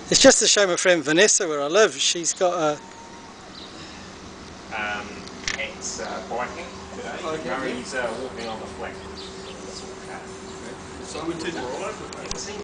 It's just a shame my friend Vanessa, where I live, she's got a... It's biking today. Murray's walking on the flat. So we did all over the place.